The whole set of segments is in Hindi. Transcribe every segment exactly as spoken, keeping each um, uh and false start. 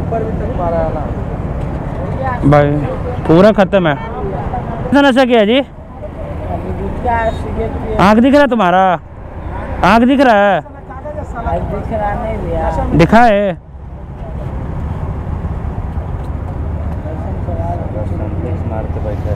ऊपर भी तक मारा है ना भाई, पूरा खत्म है। कितना नशा किया जी? आँख दिख रहा है तुम्हारा? आँख दिख रहा है? दिख रहा नहीं भैया, दिखा है? मारते पैसा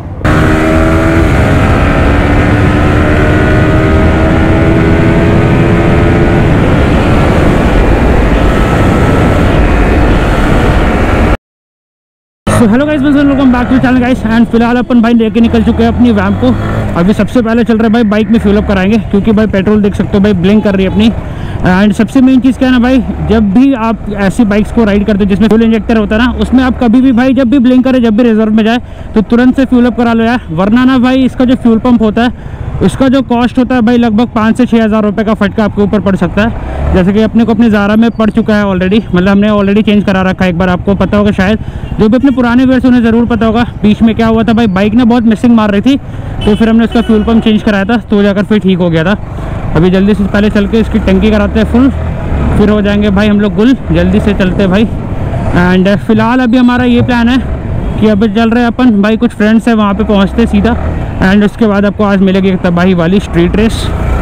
hello guys, welcome back to channel guys. And फिलहाल अपन भाई लेके निकल चुके हैं अपनी वैन को। अभी सबसे पहले चल रहा है भाई बाइक में फ्यूल अप कराएंगे, क्योंकि भाई पेट्रोल देख सकते हो भाई ब्लिंक कर रही है अपनी। एंड सबसे मेन चीज़ क्या है ना भाई, जब भी आप ऐसी बाइक्स को राइड करते हो जिसमें फ्यूल इंजेक्टर होता है ना, उसमें आप कभी भी भाई जब भी ब्लिंक करे, जब भी रिजर्व में जाए तो तुरंत से फ्यूल अप करा लो यार, वरना ना भाई इसका जो फ्यूल पंप होता है उसका जो कॉस्ट होता है भाई लगभग पाँच से छः हज़ार रुपये का फटका आपके ऊपर पड़ सकता है। जैसे कि अपने को अपने ज़ारा में पड़ चुका है ऑलरेडी, मतलब हमने ऑलरेडी चेंज करा रखा है एक बार, आपको पता होगा शायद। जो भी अपने पुराने वेयर्स उन्हें ज़रूर पता होगा बीच में क्या हुआ था भाई, बाइक ना बहुत मिसिंग मार रही थी, तो फिर हमने उसका फ्यूल पंप चेंज कराया था, तो जाकर फिर ठीक हो गया था। अभी जल्दी से पहले चल के इसकी टंकी कराते हैं फुल, फिर हो जाएंगे भाई हम लोग गुल। जल्दी से चलते हैं भाई। एंड फिलहाल अभी हमारा ये प्लान है कि अभी चल रहे हैं अपन भाई, कुछ फ्रेंड्स हैं वहाँ पे पहुँचते सीधा। एंड उसके बाद आपको आज मिलेगी एक तबाही वाली स्ट्रीट रेस।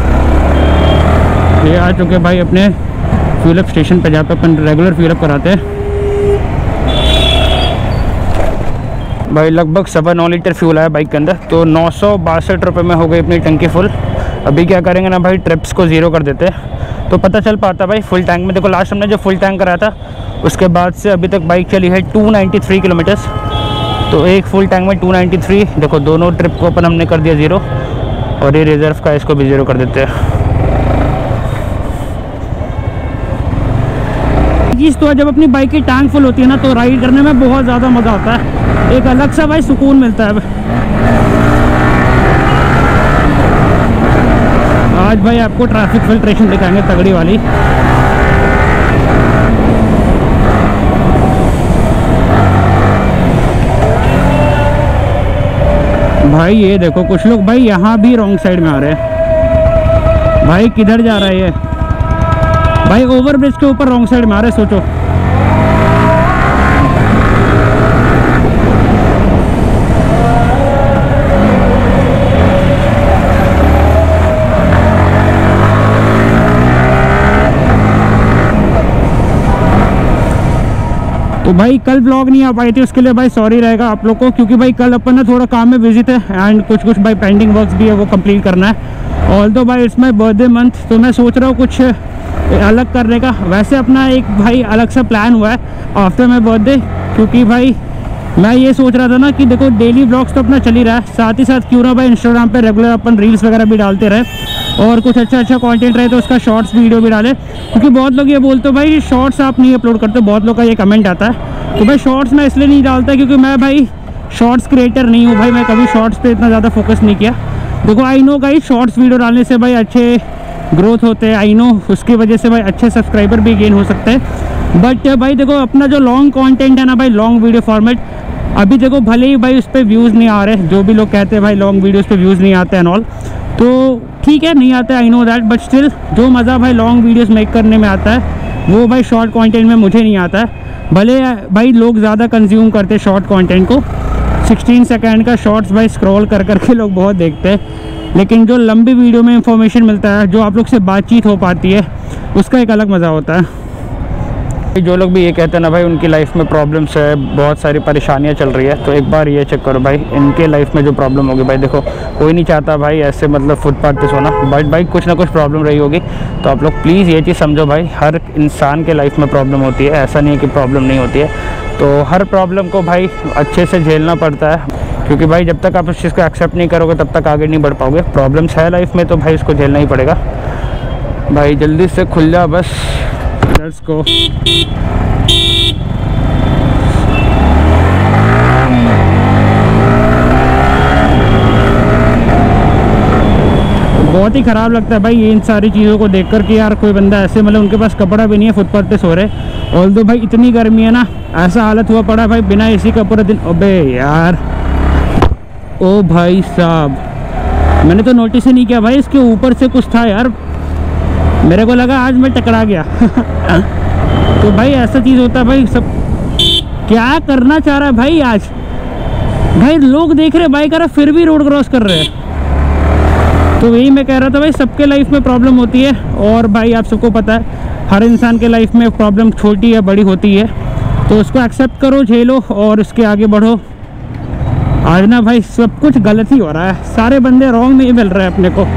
ये आ चुके भाई अपने फ्यूल अप स्टेशन पे, जहाँ पे अपन रेगुलर फ्यूल अप कराते हैं भाई। लगभग सवा नौ लीटर फ्यूल आया बाइक के अंदर, तो नौ सौ बासठ रुपये में हो गई अपनी टंकी फुल। अभी क्या करेंगे ना भाई, ट्रिप्स को ज़ीरो कर देते हैं तो पता चल पाता भाई फुल टैंक में। देखो लास्ट हमने जो फुल टैंक कराया था उसके बाद से अभी तक बाइक चली है टू नाइन्टी थ्री किलोमीटर्स, तो एक फुल टैंक में टू नाइन्टी थ्री। देखो दोनों ट्रिप को अपन हमने कर दिया ज़ीरो, और ये रिजर्व का इसको भी ज़ीरो कर देते हैं। चीज़ तो है, जब अपनी बाइक की टैंक फुल होती है ना तो राइड करने में बहुत ज़्यादा मज़ा आता है, एक अलग सा भाई सुकून मिलता है। आज भाई आपको ट्रैफिक फिल्ट्रेशन दिखाएंगे तगड़ी वाली। भाई ये देखो कुछ लोग भाई यहाँ भी रॉन्ग साइड में आ रहे हैं। भाई किधर जा रहा है ये भाई, ओवर ब्रिज के ऊपर रॉन्ग साइड में आ रहे, सोचो। तो भाई कल ब्लॉग नहीं आ पाई थी, उसके लिए भाई सॉरी रहेगा आप लोग को, क्योंकि भाई कल अपन ना थोड़ा काम में बिजी थे एंड कुछ कुछ भाई पेंडिंग वर्क्स भी है वो कंप्लीट करना है। ऑल दो भाई इट्स माई बर्थडे मंथ, तो मैं सोच रहा हूँ कुछ अलग करने का। वैसे अपना एक भाई अलग सा प्लान हुआ है आफ्टर माई बर्थडे, क्योंकि भाई मैं ये सोच रहा था ना कि देखो डेली ब्लॉग्स तो अपना चल ही रहा है, साथ ही साथ क्यों ना भाई इंस्टाग्राम पे रेगुलर अपन रील्स वगैरह भी डालते रहे और कुछ अच्छा अच्छा कंटेंट रहे तो उसका शॉर्ट्स वीडियो भी डाले। क्योंकि बहुत लोग ये बोलते हो भाई शॉर्ट्स आप नहीं अपलोड करते, बहुत लोग का ये कमेंट आता है। तो भाई शॉर्ट्स मैं इसलिए नहीं डालता क्योंकि मैं भाई शॉर्ट्स क्रिएटर नहीं हूँ भाई, मैं कभी शॉर्ट्स पे इतना ज़्यादा फोकस नहीं किया। देखो I know guys shorts video डालने से भाई अच्छे ग्रोथ होते हैं, आई नो उसकी वजह से भाई अच्छे सब्सक्राइबर भी गेन हो सकते हैं। बट भाई देखो अपना जो लॉन्ग कंटेंट है ना भाई, लॉन्ग वीडियो फॉर्मेट, अभी देखो भले ही भाई उस पर व्यूज़ नहीं आ रहे, जो भी लोग कहते हैं भाई लॉन्ग वीडियोस पे व्यूज़ नहीं आते हैं ऑल, तो ठीक है नहीं आते, I know that, but still जो मज़ा भाई लॉन्ग वीडियोस मेक करने में आता है वो भाई शॉर्ट कंटेंट में मुझे नहीं आता है। भले भाई लोग ज़्यादा कंज्यूम करते हैं शॉर्ट कंटेंट को, सिक्सटीन सेकेंड का शॉर्ट्स भाई स्क्रॉल कर करके लोग बहुत देखते हैं, लेकिन जो लंबी वीडियो में इंफॉर्मेशन मिलता है, जो आप लोग से बातचीत हो पाती है, उसका एक अलग मज़ा होता है। जो लोग भी ये कहते हैं ना भाई उनकी लाइफ में प्रॉब्लम्स है, बहुत सारी परेशानियां चल रही है, तो एक बार ये चेक करो भाई इनके लाइफ में जो प्रॉब्लम होगी। भाई देखो कोई नहीं चाहता भाई ऐसे मतलब फुटपाथ पे सोना, बट भाई कुछ ना कुछ प्रॉब्लम रही होगी। तो आप लोग प्लीज़ ये चीज़ समझो भाई, हर इंसान के लाइफ में प्रॉब्लम होती है, ऐसा नहीं है कि प्रॉब्लम नहीं होती है। तो हर प्रॉब्लम को भाई अच्छे से झेलना पड़ता है, क्योंकि भाई जब तक आप उस चीज़ को एक्सेप्ट नहीं करोगे तब तक आगे नहीं बढ़ पाओगे। प्रॉब्लम्स है लाइफ में तो भाई उसको झेलना ही पड़ेगा। भाई जल्दी से खुल जा बस, लेट्स गो। बहुत ही ख़राब लगता है भाई इन सारी चीज़ों को देखकर कि यार कोई बंदा ऐसे मतलब उनके पास कपड़ा भी नहीं है, फुटपाथ पे सो रहे। ऑल दो भाई इतनी गर्मी है ना, ऐसा हालत हुआ पड़ा भाई बिना एसी का पूरा दिन। अबे यार ओ भाई साहब, मैंने तो नोटिस ही नहीं किया भाई इसके ऊपर से कुछ था यार, मेरे को लगा आज मैं टकरा गया। तो भाई ऐसा चीज़ होता है भाई। सब क्या करना चाह रहा है भाई आज? भाई लोग देख रहे बाइक आ रहा फिर भी रोड क्रॉस कर रहे हैं। तो यही मैं कह रहा था भाई, सबके लाइफ में प्रॉब्लम होती है। और भाई आप सबको पता है हर इंसान के लाइफ में प्रॉब्लम छोटी या बड़ी होती है, तो उसको एक्सेप्ट करो, झेलो और उसके आगे बढ़ो। आज ना भाई सब कुछ गलत ही हो रहा है, सारे बंदे रॉन्ग में ही मिल रहे हैं अपने को।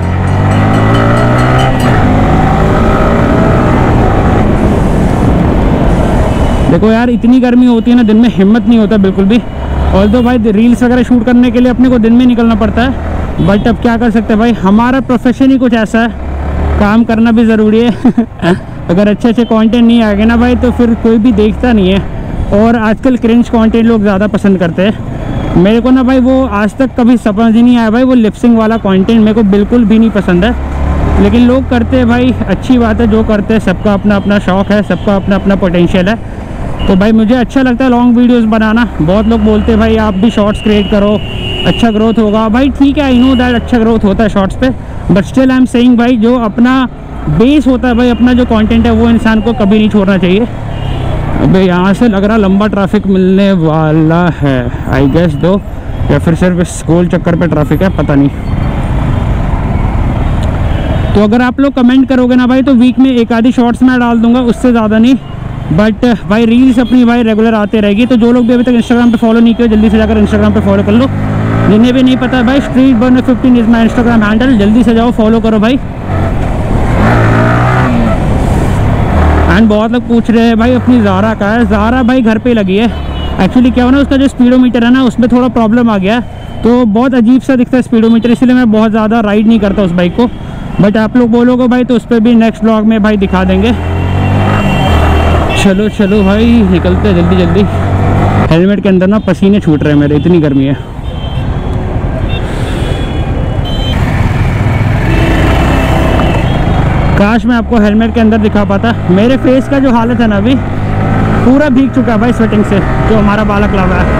देखो यार इतनी गर्मी होती है ना, दिन में हिम्मत नहीं होता बिल्कुल भी। और तो भाई रील्स वगैरह शूट करने के लिए अपने को दिन में निकलना पड़ता है, बट अब क्या कर सकते हैं भाई, हमारा प्रोफेशन ही कुछ ऐसा है, काम करना भी ज़रूरी है। अगर अच्छे अच्छे कंटेंट नहीं आएंगे ना भाई तो फिर कोई भी देखता नहीं है। और आजकल क्रिंज कंटेंट लोग ज़्यादा पसंद करते हैं। मेरे को ना भाई वो आज तक कभी समझ ही नहीं आया भाई, वो लिपसिंग वाला कंटेंट मेरे को बिल्कुल भी नहीं पसंद है। लेकिन लोग करते हैं भाई, अच्छी बात है जो करते हैं, सबका अपना अपना शौक़ है, सबका अपना अपना पोटेंशियल है। तो भाई मुझे अच्छा लगता है लॉन्ग वीडियोस बनाना। बहुत लोग बोलते हैं भाई आप भी शॉर्ट्स क्रिएट करो, अच्छा ग्रोथ होगा। भाई ठीक है, आई नो दैट अच्छा ग्रोथ होता है शॉर्ट्स पे, but still I am saying भाई जो अपना बेस होता है भाई, अपना जो कंटेंट है वो इंसान को कभी नहीं छोड़ना चाहिए। अबे यहाँ से लग रहा लंबा ट्रैफिक मिलने वाला है आई गेस दो, या फिर सिर्फ इस गोल चक्कर पे ट्रैफिक है, पता नहीं। तो अगर आप लोग कमेंट करोगे ना भाई तो वीक में एक आधी शॉर्ट्स मैं डाल दूंगा, उससे ज़्यादा नहीं। बट भाई रील्स अपनी भाई रेगुलर आते रहेगी। तो जो लोग भी अभी तक इंस्टाग्राम पे फॉलो नहीं किया जल्दी से जाकर इंस्टाग्राम पे फॉलो कर लो। जिन्हें भी नहीं पता भाई street burner fifteen is my Instagram handle, जल्दी से जाओ फॉलो करो भाई। एंड बहुत लोग पूछ रहे हैं भाई अपनी ज़ारा का है। ज़ारा भाई घर पे लगी है। एक्चुअली क्या हुआ ना, उसका जो स्पीडोमीटर है ना उसमें थोड़ा प्रॉब्लम आ गया, तो बहुत अजीब सा दिखता है स्पीडोमीटर, इसलिए मैं बहुत ज़्यादा राइड नहीं करता उस बाइक को। बट आप लोग बोलोगे भाई तो उस पर भी नेक्स्ट व्लॉग में भाई दिखा देंगे। चलो चलो भाई निकलते हैं जल्दी जल्दी। हेलमेट के अंदर ना पसीने छूट रहे हैं मेरे, इतनी गर्मी है। काश मैं आपको हेलमेट के अंदर दिखा पाता। मेरे फेस का जो हालत है ना अभी पूरा भीग चुका है भाई स्वेटिंग से, जो हमारा बालाक्लावा है।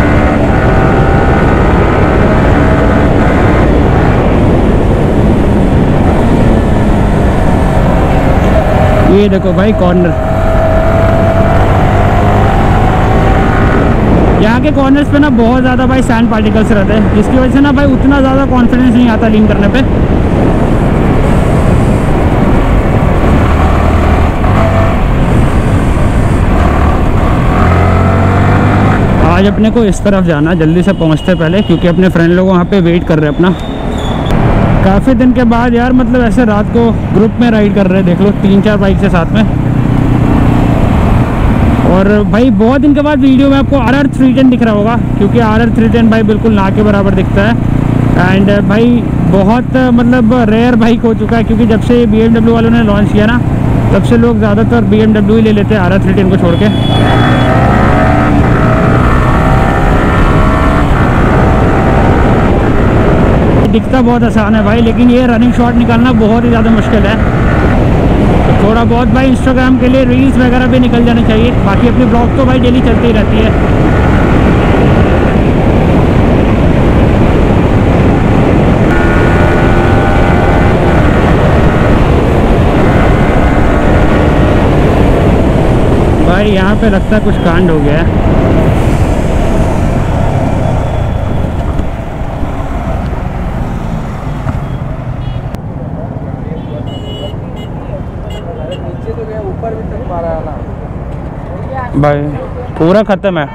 ये देखो भाई कॉर्नर, यहाँ के कॉर्नर्स पे ना बहुत ज़्यादा भाई सैंड पार्टिकल्स रहते हैं, जिसकी वजह से ना भाई उतना ज़्यादा कॉन्फिडेंस नहीं आता लीन करने पे। आज अपने को इस तरफ जाना, जल्दी से पहुँचते पहले, क्योंकि अपने फ्रेंड लोग वहाँ पे वेट कर रहे हैं अपना। काफ़ी दिन के बाद यार मतलब ऐसे रात को ग्रुप में राइड कर रहे हैं, देख लो तीन चार बाइक से साथ में। और भाई बहुत दिन के बाद वीडियो में आपको आर आर थ्री टेन दिख रहा होगा, क्योंकि आर आर थ्री टेन भाई बिल्कुल ना के बराबर दिखता है। एंड भाई बहुत मतलब रेयर बाइक हो चुका है, क्योंकि जब से बी एम डब्ल्यू वालों ने लॉन्च किया ना तब से लोग ज़्यादातर बी एम डब्ल्यू ही ले लेते हैं आर आर थ्री टेन को छोड़ के। दिखता बहुत आसान है भाई, लेकिन ये रनिंग शॉट निकालना बहुत ही ज़्यादा मुश्किल है। तो थोड़ा बहुत भाई इंस्टाग्राम के लिए रील्स वगैरह भी निकल जाने चाहिए, बाकी अपनी ब्लॉग तो भाई डेली चलती ही रहती है। भाई यहाँ पे लगता है कुछ कांड हो गया है। ऊपर भी तक मारा है ना भाई, पूरा खत्म है।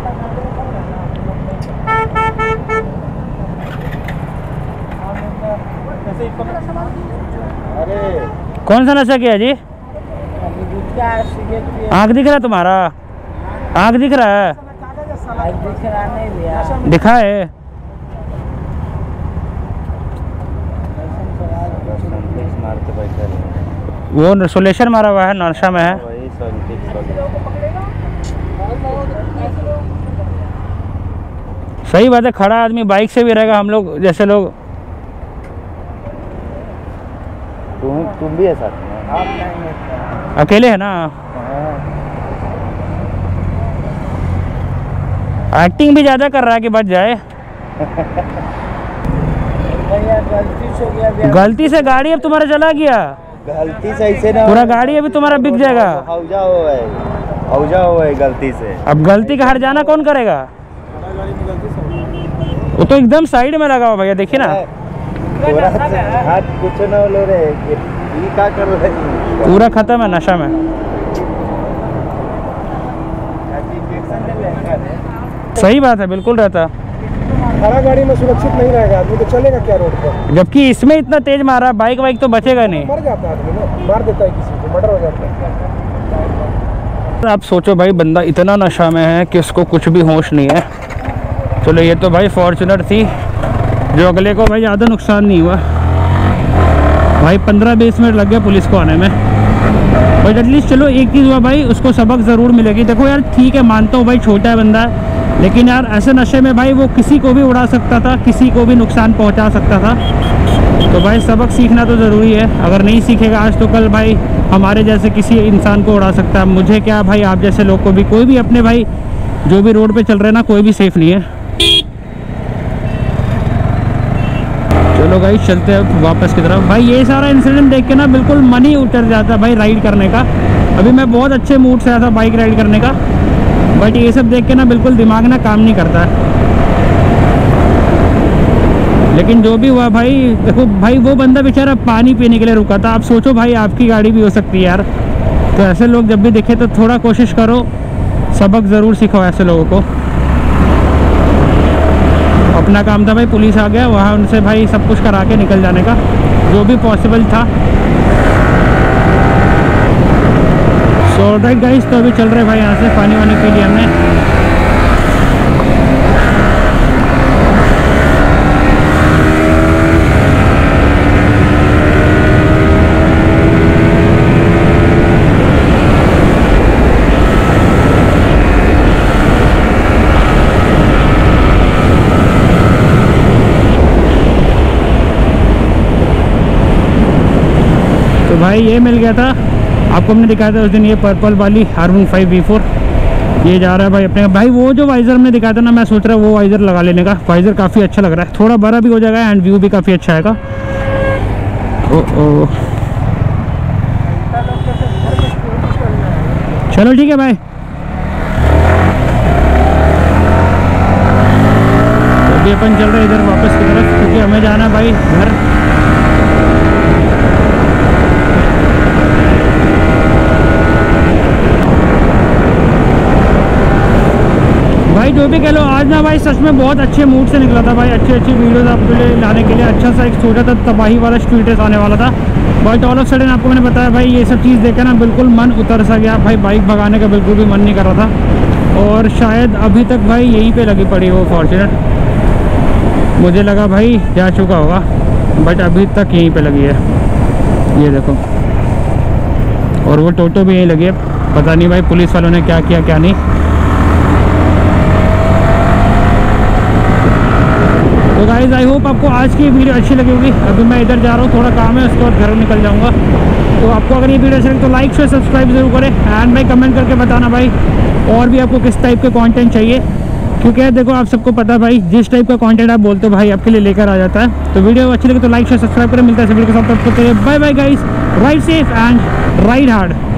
अरे कौन सा नशा किया जी? आँख दिख रहा है तुम्हारा? आँख दिख रहा है? दिखा है? वो सोलेशन मारा हुआ है, नशा में है। सही बात है, खड़ा आदमी बाइक से भी रहेगा, हम लोग जैसे लोग। तुम तुम भी है साथ में? अकेले है ना? एक्टिंग भी ज़्यादा कर रहा है कि बच जाए। गलती से हो गया। गलती से गाड़ी अब तुम्हारा चला गया। गलती से ऐसे ना पूरा गाड़ी अभी तुम्हारा बिक जाएगा। हौजा हुआ है, हौजा हुआ है गलती से। अब गलती का हर्जाना कौन करेगा? वो तो एकदम साइड में लगा हुआ भैया, देखिए ना। पूरा हाथ कुछ ना लो रे, ये क्या कर रहे हैं? पूरा खत्म है नशा में। सही बात है, बिल्कुल रहता। खड़ा गाड़ी में सुरक्षित नहीं रहेगा आदमी, तो चलेगा क्या रोड पर? जबकि इसमें इतना तेज मारा, बाइक वाइक तो बचेगा नहीं। मर जाता है आदमी ना, मार देता है किसी को, मर्डर हो जाता है। आप सोचो भाई, बंदा इतना नशा में है कि उसको कुछ भी होश नहीं है। चलो ये तो भाई फॉर्च्यूनर थी, जो अगले को भाई ज़्यादा नुकसान नहीं हुआ। भाई पंद्रह बीस मिनट लग गए पुलिस को आने में, बट एटलीस्ट चलो एक चीज़ हुआ भाई, उसको सबक ज़रूर मिलेगी। देखो यार ठीक है, मानता हूँ भाई छोटा है बंदा, लेकिन यार ऐसे नशे में भाई वो किसी को भी उड़ा सकता था, किसी को भी नुकसान पहुंचा सकता था। तो भाई सबक सीखना तो ज़रूरी है। अगर नहीं सीखेगा आज तो कल भाई हमारे जैसे किसी इंसान को उड़ा सकता है। मुझे क्या भाई, आप जैसे लोग को भी, कोई भी अपने भाई जो भी रोड पे चल रहे हैं ना, कोई भी सेफ़ नहीं है। चलो भाई चलते हैं वापस की तरफ। भाई ये सारा इंसिडेंट देख के ना बिल्कुल मन ही उतर जाता है भाई राइड करने का। अभी मैं बहुत अच्छे मूड से आया था बाइक राइड करने का, बट ये सब देख के ना बिल्कुल दिमाग ना काम नहीं करता है। लेकिन जो भी हुआ भाई, देखो भाई वो बंदा बेचारा पानी पीने के लिए रुका था। आप सोचो भाई आपकी गाड़ी भी हो सकती है यार। तो ऐसे लोग जब भी दिखे तो थोड़ा कोशिश करो, सबक ज़रूर सिखाओ ऐसे लोगों को। अपना काम था भाई, पुलिस आ गया, वहाँ उनसे भाई सब कुछ करा के निकल जाने का जो भी पॉसिबल था। सो राइट गाइस, तो अभी चल रहे भाई यहाँ से पानी वानी पी लिया हमने। तो भाई ये मिल गया था आपको, हमने दिखाया था उस दिन, ये पर्पल वाली R one five V four. ये जा रहा है भाई अपने भाई। वो जो वाइज़र हमने दिखाया था ना, मैं सोच रहा हूँ वो वाइज़र लगा लेने का। वाइज़र काफ़ी अच्छा लग रहा है, थोड़ा बड़ा भी हो जाएगा एंड व्यू भी काफ़ी अच्छा आएगा। ओ ओ चलो ठीक है भाई। तो अभी अपन चल रहे हैं इधर वापस की तरफ, क्योंकि हमें जाना भाई घर। भाई जो भी कह लो, आज ना भाई सच में बहुत अच्छे मूड से निकला था भाई। अच्छी अच्छी वीडियोस आपके लिए लाने के लिए अच्छा सा एक सोचा था, तबाही वाला स्ट्रीट रेस आने वाला था, बट ऑल ऑफ सडन आपको मैंने बताया भाई ये सब चीज़ देख के ना बिल्कुल मन उतर सा गया भाई। बाइक भगाने का बिल्कुल भी मन नहीं कर रहा था, और शायद अभी तक भाई यहीं पे लगी पड़ी वो फॉर्च्यूनर। मुझे लगा भाई जा चुका होगा, बट अभी तक यहीं पे लगी है, ये देखो। और वो टोटो भी यहीं लगी है, पता नहीं भाई पुलिस वालों ने क्या किया क्या नहीं। तो गाइस आई होप आपको आज की वीडियो अच्छी लगी होगी। अभी मैं इधर जा रहा हूँ, थोड़ा काम है, उसके बाद घर निकल जाऊँगा। तो आपको अगर ये वीडियो अच्छी लगी तो लाइक शेयर सब्सक्राइब जरूर करें, एंड भाई कमेंट करके बताना भाई और भी आपको किस टाइप के कंटेंट चाहिए, क्योंकि यार देखो आप सबको पता भाई जिस टाइप का कंटेंट आप बोलते हो भाई आपके लिए लेकर आ जाता है। तो वीडियो अच्छी लगी तो लाइक शेयर सब्सक्राइब करें। मिलता है वीडियो के साथ, bye bye guys, ride safe and ride hard.